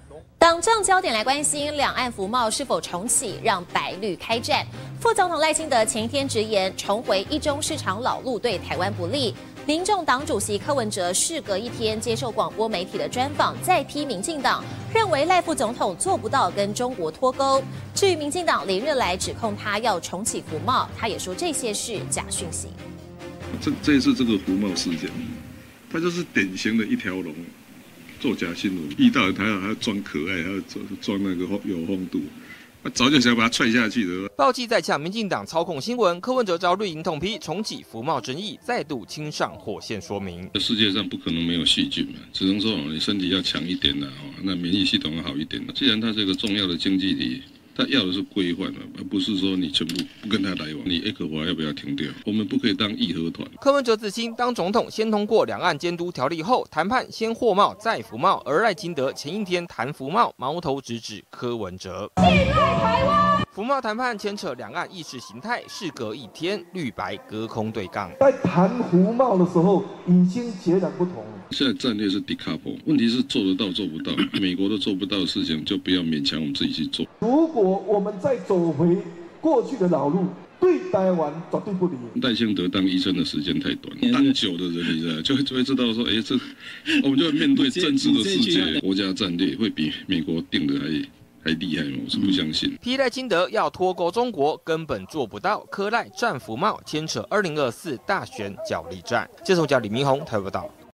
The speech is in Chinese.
党政焦点来关心两岸服贸是否重启，让白绿开战。副总统赖清德前一天直言，重回一中市场老路对台湾不利。民众党主席柯文哲事隔一天接受广播媒体的专访，再批民进党，认为赖副总统做不到跟中国脱钩。至于民进党连日来指控他要重启服贸，他也说这些是假讯息。 这一次这个服贸事件，它就是典型的一条龙。作假新闻，遇到人还要装可爱，还要装那个有风度，早就想把他踹下去的。 报记在呛民进党操控新闻，柯文哲遭绿营痛批重启服贸争议，再度亲上火线说明。 世界上不可能没有细菌嘛，只能说你身体要强一点啦，那免疫系统要好一点。既然它是一个重要的经济体。他要的是规范嘛，而不是说你全部不跟他来往。你ECFA要不要停掉？我们不可以当义和团。 柯文哲自清当总统，先通过两岸监督条例后，谈判先货贸再服贸，而赖清德前一天谈服贸，矛头直指柯文哲。侵略台湾。服贸谈判牵扯两岸意识形态，事隔一天，绿白隔空对杠。 在谈服贸的时候，已经截然不同了。 现在战略是 decouple， 问题是做得到做不到。美国都做不到的事情，就不要勉强我们自己去做。 如果我们再走回过去的老路，对台湾绝对不利。 赖清德当医生的时间太短，当久的人你知道就会知道说，这我们就会面对政治的世界，国家战略会比美国定的还厉害吗？我是不相信。 批赖清德要脱钩中国，根本做不到。柯赖战服贸牵扯2024大选角力战。记者李明宏台北报道。